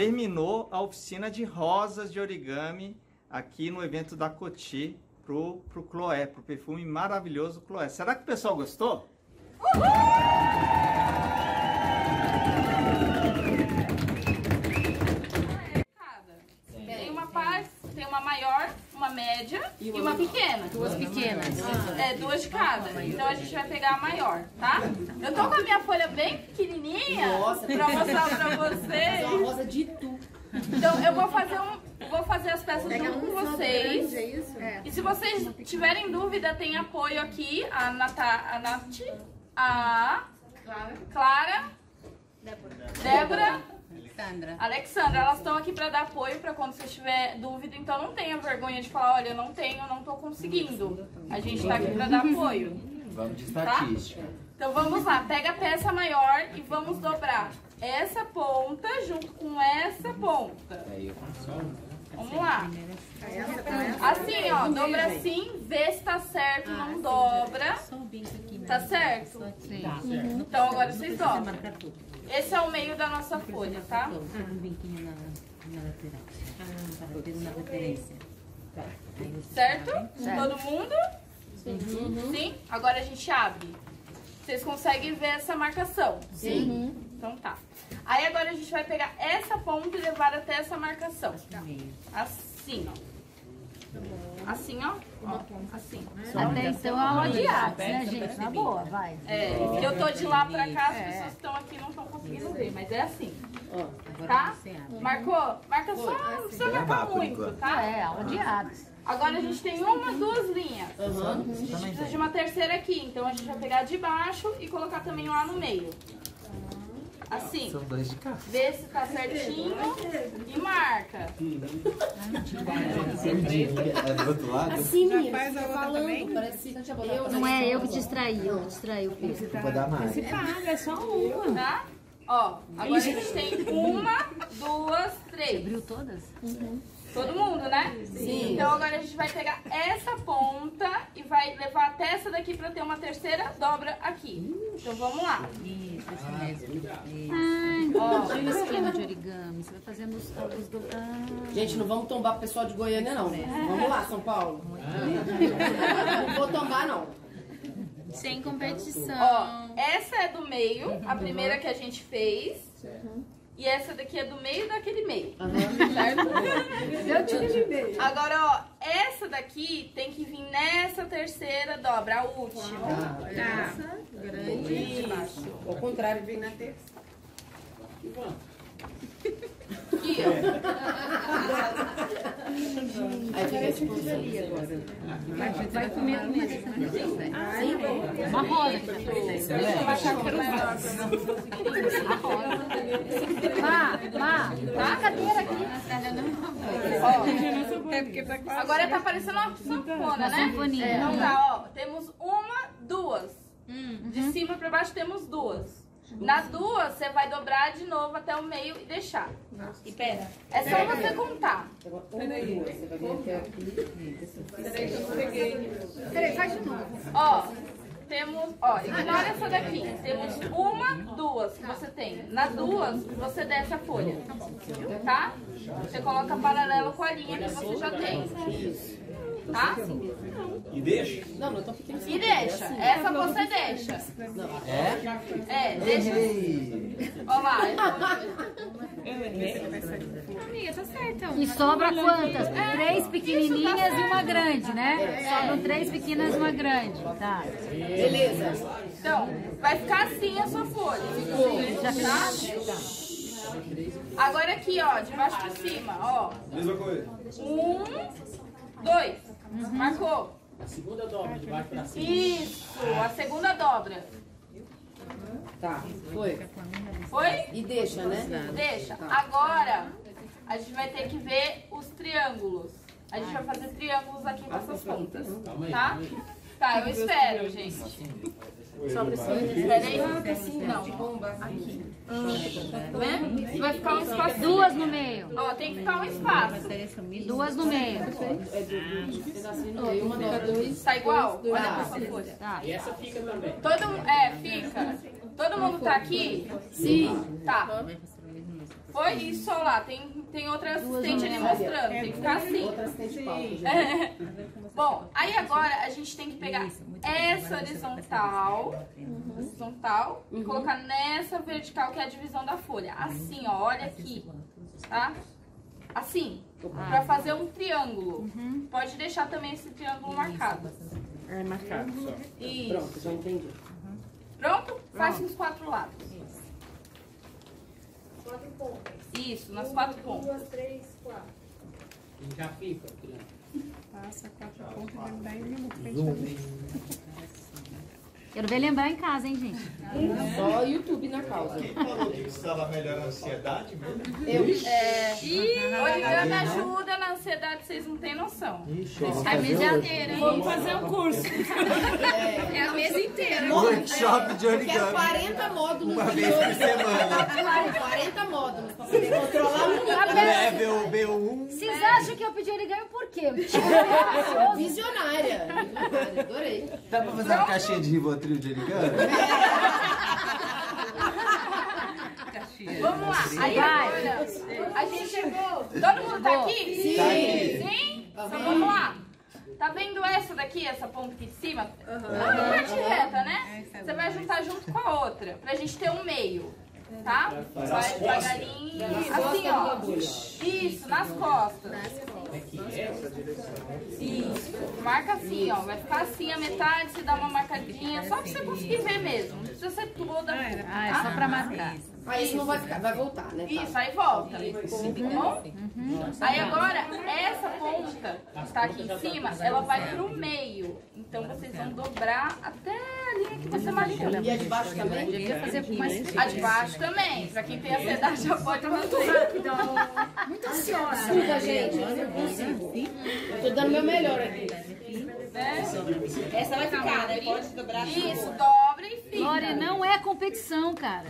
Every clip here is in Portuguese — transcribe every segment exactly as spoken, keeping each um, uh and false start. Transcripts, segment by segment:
terminou a oficina de rosas de origami aqui no evento da Coty pro, pro Chloé, pro perfume maravilhoso Chloé. Será que o pessoal gostou? Uhul! Tem uma paz, tem uma maior, uma média e uma, e uma pequena. Duas pequenas. Ah, é, duas de cada. Então a gente vai pegar a maior, tá? Eu tô com a minha folha bem pequenininha. Nossa, pra mostrar pra vocês. É uma rosa de tu. Então eu vou fazer um, vou fazer as peças junto com vocês. E se vocês tiverem dúvida, tem apoio aqui a Nata, a Nath, a Clara, Débora, Alexandra. Alexandra, elas estão aqui para dar apoio para quando você tiver dúvida, então não tenha vergonha de falar, olha, eu não tenho, não tô conseguindo. A gente tá aqui para dar apoio. Vamos de estatística. Tá? Então vamos lá, pega a peça maior e vamos dobrar essa ponta junto com essa ponta. Vamos lá. Assim, ó, dobra assim, vê se tá certo, não dobra. Tá certo? Então agora vocês dobram. Esse é o meio da nossa folha, tá? Um biquinho na lateral. Para ter uma referência. Certo? Todo mundo? Sim? Agora a gente abre. Vocês conseguem ver essa marcação? Sim. Então tá. Aí agora a gente vai pegar essa ponta e levar até essa marcação. Assim, ó. Assim, ó. ó assim. Até então é aula de artes, né, gente? Na boa, vai. É, eu tô de lá pra cá, as pessoas que estão aqui não estão conseguindo ver, mas é assim. Tá? Marcou? Marca só, não precisa marcar muito, tá? É, aula de artes. Agora a gente tem uma, duas linhas. A gente precisa de uma terceira aqui, então a gente vai pegar de baixo e colocar também lá no meio. Assim. São dois de cá. Vê se tá certinho e marca. É do outro lado? Assim, menina, você tá falando, parece eu, não é eu que distraí, eu distraí o Pedro. Vou dar mais. É só uma. Tá? Ó, agora a gente tem uma, duas, três. Abriu todas? Uhum. Todo mundo, né? Sim. Então agora a gente vai pegar essa ponta e vai levar até essa daqui pra ter uma terceira dobra aqui. Então vamos lá. Isso, isso mesmo. Isso. Ó, o esquema de origami. Você vai fazendo os, os do... ah. Gente, não vamos tombar o pessoal de Goiânia, não. Vamos lá, São Paulo. Não vou tombar, não. Sem competição. Ó, essa é do meio, a primeira que a gente fez. E essa daqui é do meio daquele meio. Uhum. Certo? Eu tive meio. Agora, ó, essa daqui tem que vir nessa terceira dobra, a última. Tá. Essa grande. Isso. Ao contrário, vem na terça. Aqui, ó. Aí fica tipo ali agora. Vai, vai comer a comida dessa vez. Uma rosa que vai fazer. Deixa eu baixar aqui maior. A rosa. Má, Má, tá a cadeira aqui. Ó, agora tá parecendo uma sanfona, né? Sinfonia. Então tá, ó. Temos uma, duas. De cima pra baixo temos duas. Nas duas, você vai dobrar de novo até o meio e deixar. E pera, é só você contar. Peraí, você vai vir até aqui. Peraí, faz de novo. Ó, temos, ó, ignora essa daqui. Temos uma, duas que você tem. Nas duas, você desce a folha. Tá? Você coloca paralelo com a linha que você já tem. Tá? E deixa? Não, não, tô pequeno. E deixa. Essa você deixa. É? É, deixa. Ó lá. Amiga, tá certo. E sobra quantas? Três pequenininhas e uma grande, né? Sobram três pequenas e uma grande. Tá. Beleza. Então, vai ficar assim a sua folha. Tá? Agora aqui, ó, de baixo pra cima, ó. Mesma coisa. Um, dois. Marcou? A segunda dobra, de baixo pra cima. Isso, a segunda dobra. Tá, foi. Foi? E deixa, né? Deixa. Agora, a gente vai ter que ver os triângulos. A gente vai fazer triângulos aqui nessas pontas, tá? Tá, eu espero, gente. Só precisa. Espera aí. Não, aqui. Tá vendo? Vai ficar um espaço. Duas no meio. Ó, tem que ficar um espaço. Duas no meio. Tá igual? Olha pra essa folha. E essa fica também. Todo, é, fica. Todo mundo tá aqui? Sim. Tá. Foi isso lá, tem, tem outra assistente ali mostrando, tem que ficar assim. Outra assistente palco, É. Bom, aí agora a gente tem que pegar essa horizontal, horizontal e colocar nessa vertical que é a divisão da folha. Assim, ó, olha aqui, tá? Assim, pra fazer um triângulo. Pode deixar também esse triângulo marcado. É marcado só. Isso. Pronto, já entendi. Pronto? Faz nos quatro lados. Quatro pontas. Isso, nas quatro pontas. Duas, três, quatro. E já fica aqui, né? Passa quatro pontas, vai dar em uma frente. Quero ver lembrar em casa, hein, gente? Só YouTube na causa. Quem falou que estava melhor a ansiedade mesmo? Eu. É, e origami ajuda na ansiedade, vocês não têm noção. É medianeira, hein? Vamos fazer um curso. É a mesa inteira. Workshop de Quero origami. quarenta módulos Uma de vez por origami. semana. quarenta módulos pra poder controlar muito. Level B um. Vocês acham que eu pedi origami por quê? Visionária. Visionária, adorei. Dá pra fazer uma caixinha de Rivotril de origami? Vamos lá. Aí agora, a gente chegou. Todo mundo tá aqui? Sim. Tá aqui. Sim? Então vamos lá. Tá vendo essa daqui, essa ponta aqui de cima? É uma parte reta, né? Você vai juntar junto com a outra, pra gente ter um meio. Tá? Vai devagarinho. Assim, ó. Isso, nas costas. Isso. Marca assim, ó. Vai ficar assim a metade, você dá uma marcadinha, só pra você conseguir ver mesmo. Não precisa ser toda. Ah, é só pra marcar. Aí isso não vai ficar, vai voltar, né? Tá. Isso, aí volta. Tá bom? Aí agora, essa ponta que está aqui em cima, ela vai pro meio. Então vocês vão dobrar até a linha que você marcou. E a de baixo também? Podia fazer mais A de baixo também. Pra quem tem ansiedade já pode fazer. muito ansiosa. Ajuda, gente. Eu não consigo. Eu tô dando meu melhor aqui. Né? Essa vai ficar, né? Pode dobrar. Isso, dobra e fica. Glória, não é competição, cara.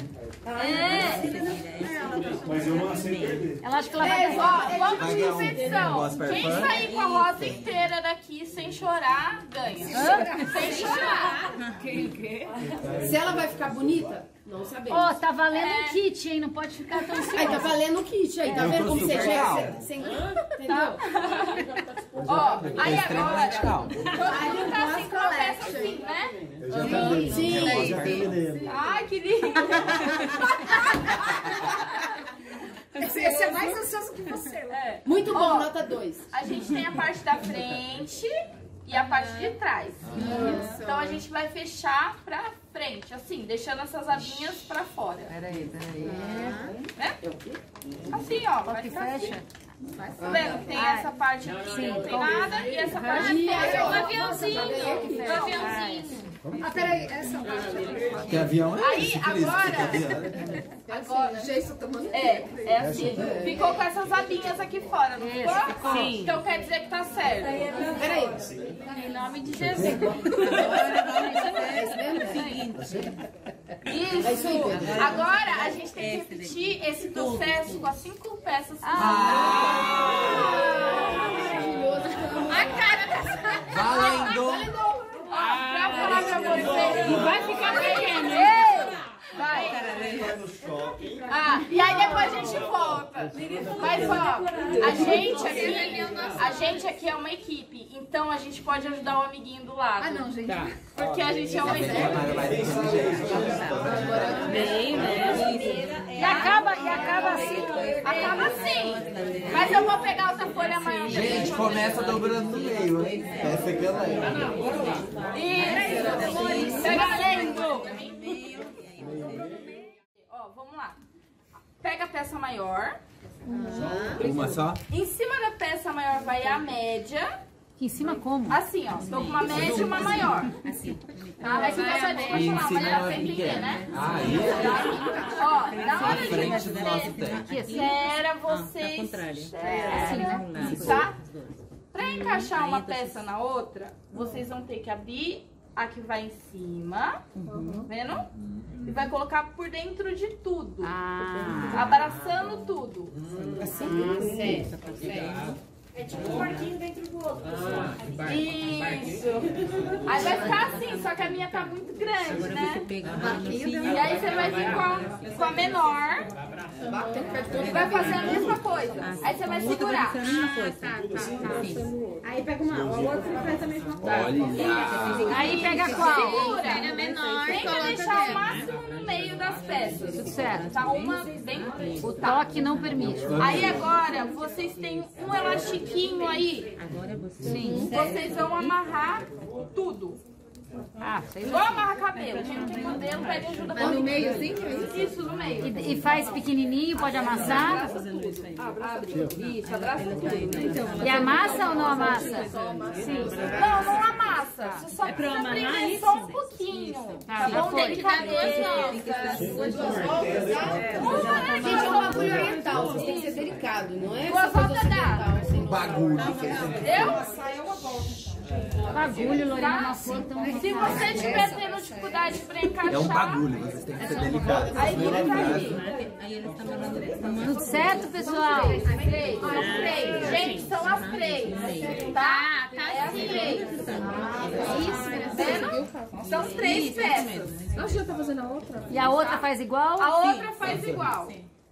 Mas eu não aceito perder. Ela acha que ela vai É, ganhar. ó, vamos Vai de ganhar um competição. negócio pra Quem fã? sair com a rosa inteira daqui sem chorar, ganha. Sem chorar. Se ela vai ficar bonita, não sabemos. Ó, tá valendo É. um kit, hein? Não pode ficar tão Aí tá ansiosa. valendo o kit aí, tá Eu vendo tô como você super já calmo. é sem... Entendeu? Ó, aí Extremamente agora, calmo. todo mundo tá assim com a peça assim, né? Eu já terminei. Sim. Eu já terminei. Ai, que lindo. Esse é mais ansioso que você. É. Muito bom, Ó, nota dois. a gente tem a parte da frente e a parte de trás. Então a gente vai fechar pra frente, assim, deixando essas abinhas pra fora. Peraí, peraí. Né? Assim, ó, vai Que ficar assim. fecha? Tá vendo? que Tem essa parte aqui que não tem nada e essa parte Ih, fecha. ó. Um aviãozinho, um aviãozinho. Ah, peraí, essa parte. Que avião é Aí, esse? Que lindo, agora- que avião. Agora, Jeito tomando. é, é assim. Ficou com essas abinhas aqui fora, não ficou? Sim. Então quer dizer que tá certo. Peraí. Em nome de Jesus. Isso. É isso aí, Pedro. Agora a gente tem que repetir esse processo com as cinco peças. Maravilhoso. A cara tá Valendo! Ó, pra falar pra vocês. Vai ficar pequeno. Vai. Vai no shopping. Ah, e aí depois a gente volta. Mas ó, a gente aqui, a gente aqui é uma equipe, então a gente pode ajudar o amiguinho do lado. Ah, não, gente. Tá. Porque a gente é uma equipe. E acaba, e acaba assim. Acaba assim. Mas eu vou pegar outra folha maior. Gente, começa dobrando no meio, hein? Essa aqui é leve. Isso. Pega lendo. Ó, vamos lá. Pega a peça maior. Uma só? Em cima da peça maior vai a média. Aqui em cima como? Assim, ó. Tô com uma média e uma maior. Assim. Tá? Vai ficar só de E em falar, cima mas é dá pra entender, pequena. né? Ah, isso. Ó, na hora de Frente do nosso você tanque. espera vocês. Espera, tá? Pra encaixar uma peça na outra, vocês vão ter que abrir a que vai em cima, vendo? E vai colocar por dentro de tudo, abraçando tudo. Assim? É tipo um barquinho dentro do outro. Isso. Aí vai ficar assim, só que a minha tá muito grande, né? E aí você vai vir com a, com a menor E vai fazer a mesma coisa. Aí você vai segurar. A mesma coisa. Tá, tá. Aí pega uma, a outra faz a mesma coisa. Olha. Aí pega qual? Segura. É menor. Tenta deixar o máximo no meio das peças. Tudo certo. Tá uma bem... O toque não permite. Aí agora, vocês têm um elastiquinho aí. Agora você. Sim. Vocês vão amarrar tudo. Ah, sei Igual lá. amarra cabelo. Quem não tem modelo, pede ajuda pra No meio assim? Isso, no meio. E, e faz pequenininho, pode amassar? Abre. Isso, abraça tudo. E amassa ou não amassa? Sim. Não, não amassa. Você só precisa prender só um pouquinho. Tá já bom? foi. Tem que dar duas voltas. Gente, é um bagulho oriental, vocês têm que ser delicado, não é? Duas voltas dá. Bagulho. Eu? Bagulho, Lorena, nossa, então... Se você estiver tendo dificuldade pra encaixar... É um bagulho, vocês têm que ser delicados. Aí fica ali. Aí ele tá mandando. Tudo certo, pessoal? As três, as três. Gente, são as três. Tá? É as três. Isso, vendo? São três peças. Nossa, já tá fazendo a outra? E a outra faz igual? A outra faz igual.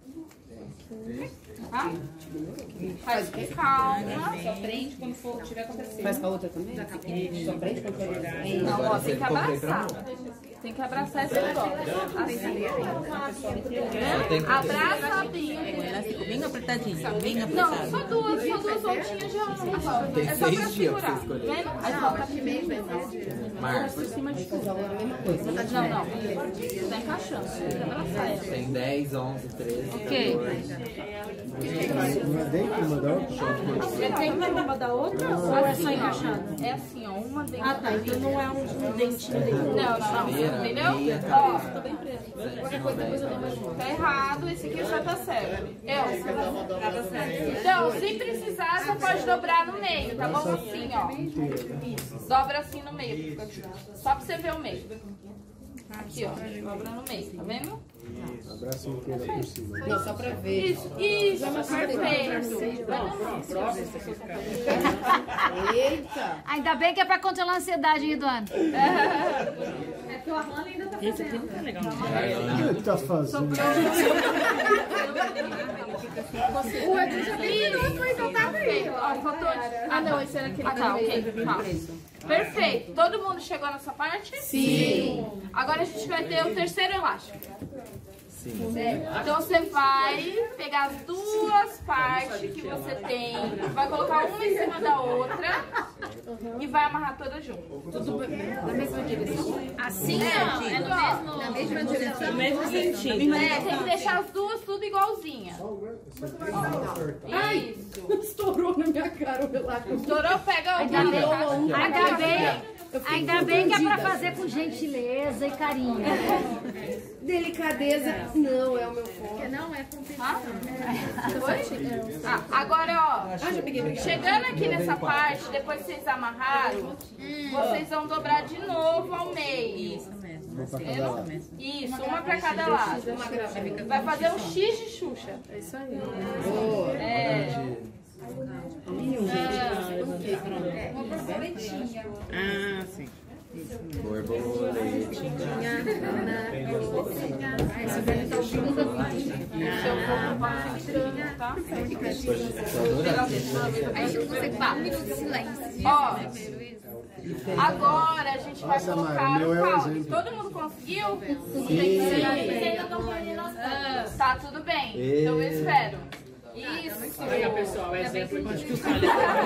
Tá? Faz com calma. Só prende quando for, tiver acontecido. Faz com a outra também? Só prende quando for ligar. Não, ó, tem que abraçar. Tem que abraçar esse negócio. Assim. Abraça bem. Ela ficou bem apertadinha, bem Não, apertada. só duas, só duas voltinhas já. Tem É só pra seis dias pra segurar. você escolher. Vendo? Aí solta aqui mesmo. Marcos, Por cima de tudo. Não, não. Tá encaixando. Tem que abraçar ela. tem dez, onze, treze, Ok. Uma dentro, uma da outra? Você tem uma da outra ou é só encaixada? É assim, ó. Uma dentro. Ah, tá. Então não é um dentinho dentro. Não, não, não. Entendeu? Ó, tô bem preso. Qualquer coisa depois eu dou mais uma. Tá errado, esse aqui só tá certo. Elsa. Tá certo. Então, se precisar, você pode dobrar no meio, tá bom? Assim, ó. Isso. Dobra assim no meio. Só pra você ver o meio. Aqui, ó. Dobra no meio, tá vendo? Abraço inteiro por cima. Não, só pra ver. Isso, isso, perfeito. Eita! Ainda bem que é pra controlar a ansiedade, hein, Eduardo? É que o Arlando ainda tá fazendo. Esse aqui não tá legal. O que ele tá fazendo? O Edu já terminou, mas não tava aí. Ó, faltou... Ah, não, esse era aquele. Ah, tá, ok. Tá. Perfeito. Todo mundo chegou nessa parte? Sim. Agora a gente vai ter o terceiro elástico. sim. Então você vai pegar as duas partes que você tem, vai colocar uma em cima da outra e vai amarrar todas juntas. Tudo na mesma direção. Assim, ó, é no mesmo, na mesma direção. No mesmo sentido. É, tem que deixar as duas tudo igualzinha. Ai, estourou na minha cara o elástico. Estourou, pega o Ainda bem, ainda bem, ainda bem que é pra fazer com gentileza e carinho. Delicadeza, não é o meu forte. Não, é competição. Ah, agora, ó, chegando aqui nessa parte, depois que vocês amarraram, vocês vão dobrar de novo ao meio. Isso mesmo. Uma pra cada lado. Isso, uma pra cada lado. Vai fazer um X de Xuxa. É isso aí. É. Uma borboletinha. Ah, sim. Borboletinha. Tá? Aí você dá um minuto de silêncio. Ó, agora a gente vai Nossa, colocar Mari, meu o é o caldo. exemplo. Todo mundo conseguiu? Sim. Vocês ainda estão reunindo as coisas. Tá, tudo bem. Então eu espero. Isso. Olha, pessoal, exemplo de que o calho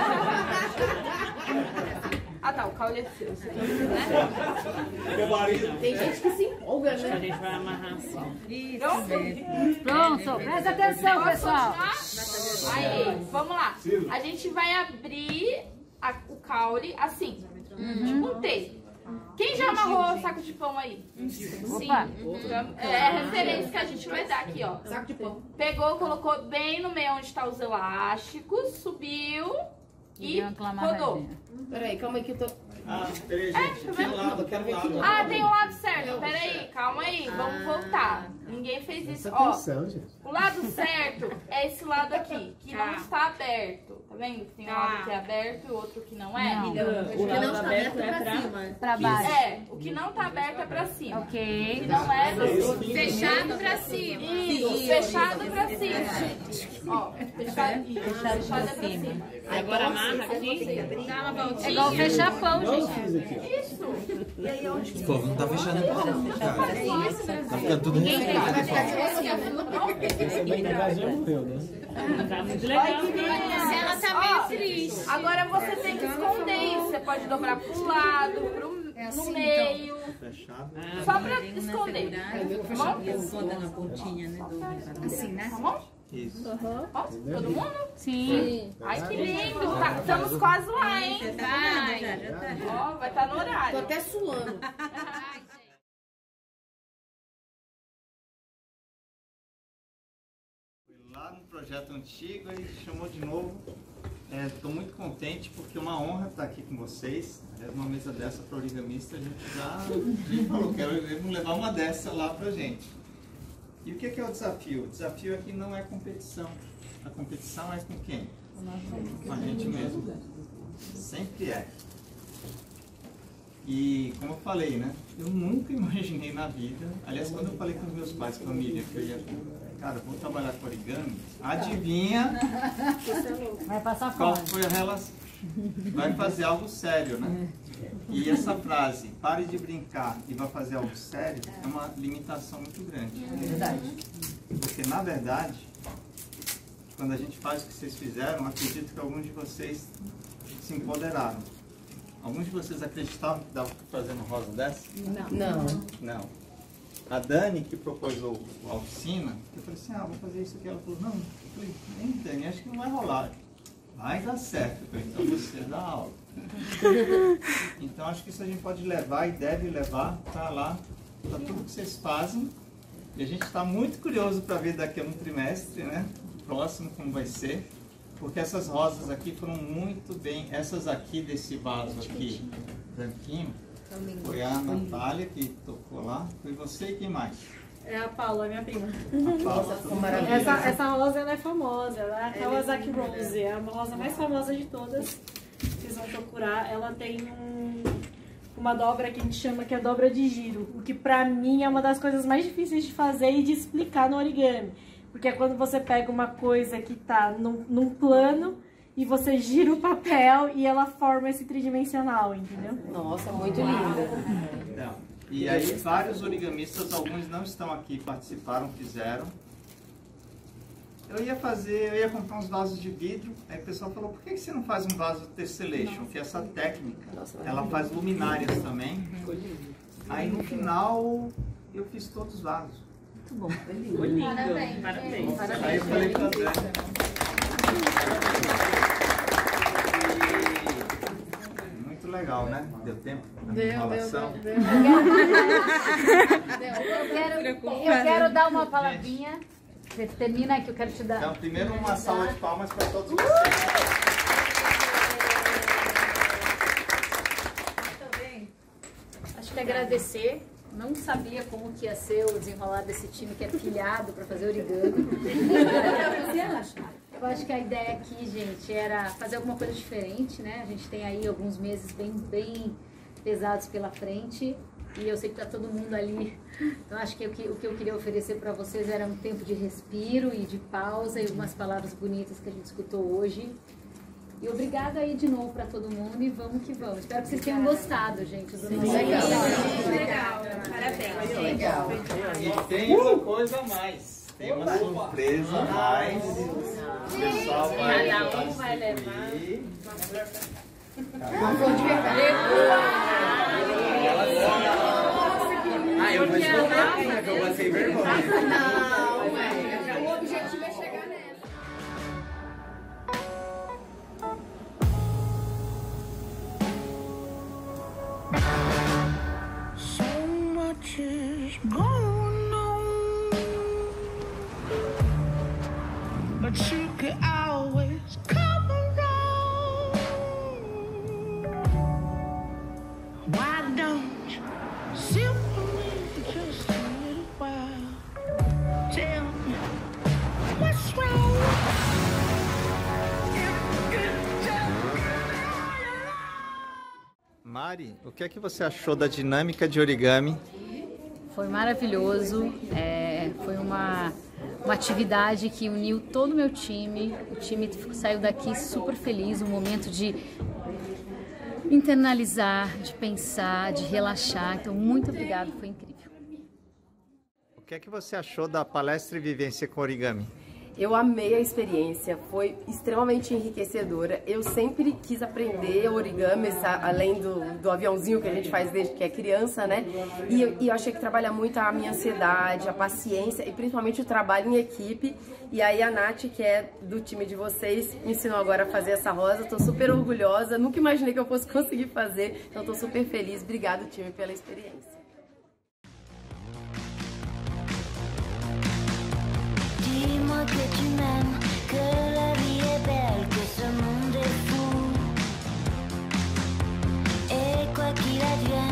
Ah, tá, o caule é seu. Né? Tem gente que se empolga, a né? gente vai amarrar assim. Pronto? Pronto, presta atenção, pessoal. Aí, vamos lá. A gente vai abrir a- o caule assim, tipo um T. Quem já amarrou o saco de pão aí? Sim. Opa. É a referência que a gente vai dar aqui, ó. Saco de pão. Pegou, colocou bem no meio onde tá os elásticos, subiu e Deu aquela rodou. amarradinha. Peraí, calma aí que eu tô... Ah, peraí, gente. Aqui do lado, aqui do lado. Ah, tem o lado certo. Peraí, calma aí. Vamos voltar. Ninguém fez isso. Presta Ó, atenção, gente. o lado certo é esse lado aqui, que não está aberto. Tá vendo? Tem um lado que é aberto e outro que não é. Não. O que não tá aberto é pra cima. Pra baixo. É, o que não tá aberto é pra cima. Ok. O que não é, você... Fechado pra cima. Isso, fechado pra cima. Ó, fechado, isso, fechado é pra cima. Agora amarra aqui. Dá uma voltinha. É igual fechar pão, Igual eu gente. fiz aqui, ó. Isso. O povo não tá fechando não, cara. Tá ficando tudo respeitado. Esse bem que já morreu, né? Tá muito legal. Ela tá meio triste. Agora você tem que esconder isso. Você pode dobrar pro lado, pro, no meio. Fechado. Só pra esconder. Tá bom? na pontinha, né? Assim, né? Tá bom? Isso. Ó, todo mundo? Sim. Ai, que lindo. Tá, estamos quase lá, hein? Vai. Ó, vai estar no Tô horário. até suando. Foi lá no projeto antigo e chamou de novo. Estou muito contente porque é uma honra estar aqui com vocês. É uma mesa dessa para origamista, a gente já, já falou que vamos levar uma dessa lá para gente. E o que é, que é o desafio? O desafio aqui não é competição. A competição é com quem? Com a gente mesmo. Sempre é. E como eu falei, né? Eu nunca imaginei na vida, aliás, quando eu falei com os meus pais, família, que eu ia, cara, vou trabalhar com origami, adivinha Vai passar qual fome. foi a relação? Vai fazer algo sério, né? E essa frase, pare de brincar e vai fazer algo sério, é uma limitação muito grande. É verdade. Porque, na verdade, quando a gente faz o que vocês fizeram, acredito que alguns de vocês se empoderaram. Alguns de vocês acreditavam que dava para fazer uma rosa dessa? Não. Não. A Dani, que propôs o, a oficina, eu falei assim, ah, vou fazer isso aqui. Ela falou, não. Eu falei, nem Dani, acho que não vai rolar. Vai dar certo. Eu falei, então você dá aula. Então acho que isso a gente pode levar e deve levar para lá, para tudo que vocês fazem. E a gente está muito curioso para ver daqui a um trimestre, né? Próximo, como vai ser. Porque essas rosas aqui foram muito bem, essas aqui desse vaso aqui, branquinho, foi a Natália que tocou lá, foi você e quem mais? É a Paula, minha prima. A Paula, ficou maravilhosa. Essa, essa rosa ela é famosa, ela é a Kawasaki Rose, é a rosa mais famosa de todas. Vocês vão procurar, ela tem um, uma dobra que a gente chama que é dobra de giro, o que pra mim é uma das coisas mais difíceis de fazer e de explicar no origami. Porque é quando você pega uma coisa que tá num, num plano e você gira o papel e ela forma esse tridimensional, entendeu? Nossa, muito linda. Então, e aí vários origamistas, alguns não estão aqui, participaram, fizeram. Eu ia fazer, eu ia comprar uns vasos de vidro, aí o pessoal falou, por que você não faz um vaso tessellation? Que é essa técnica, ela faz luminárias também. Aí no final eu fiz todos os vasos. Muito bom. Foi lindo. Parabéns. Parabéns. Aí eu falei pra Dani. E muito legal, né? Deu tempo na minha enrolação. Eu quero, eu quero dar uma palavrinha. Você termina que eu quero te dar. Então, primeiro uma salva de palmas para todos vocês. Acho que agradecer. Não sabia como que ia ser o desenrolar desse time que é pilhado para fazer origami. Eu acho que a ideia aqui, gente, era fazer alguma coisa diferente, né? A gente tem aí alguns meses bem, bem pesados pela frente e eu sei que tá todo mundo ali. Então acho que o que, o que eu queria oferecer para vocês era um tempo de respiro e de pausa e algumas palavras bonitas que a gente escutou hoje. E obrigada aí de novo para todo mundo e vamos que vamos. Espero que vocês tenham gostado, gente. Do nosso Legal. Legal. Parabéns. Legal. E tem uma coisa a mais. Tem uma surpresa a mais. O pessoal vai, Cada um vai levar. Ah, eu vou escutar, né? Que eu passei vergonha. Não, o objetivo é chegar nessa. So much is going on, but you could always come around. Why don't you simply just a little while tell me what's wrong? If Mari, o que é que você achou da dinâmica de origami? Foi maravilhoso, é, foi uma, uma atividade que uniu todo o meu time, o time saiu daqui super feliz, um momento de internalizar, de pensar, de relaxar, então muito obrigada, foi incrível. O que é que você achou da palestra e vivência com origami? Eu amei a experiência, foi extremamente enriquecedora. Eu sempre quis aprender origami, além do, do aviãozinho que a gente faz desde que é criança, né? E eu, e eu achei que trabalha muito a minha ansiedade, a paciência e principalmente o trabalho em equipe. E aí a Nath, que é do time de vocês, me ensinou agora a fazer essa rosa. Tô super orgulhosa, nunca imaginei que eu fosse conseguir fazer, então tô super feliz. Obrigada, time, pela experiência. Dis-moi que tu m'aimes, que la vie est belle, que ce monde est fou. Et quoi qu'il advienne,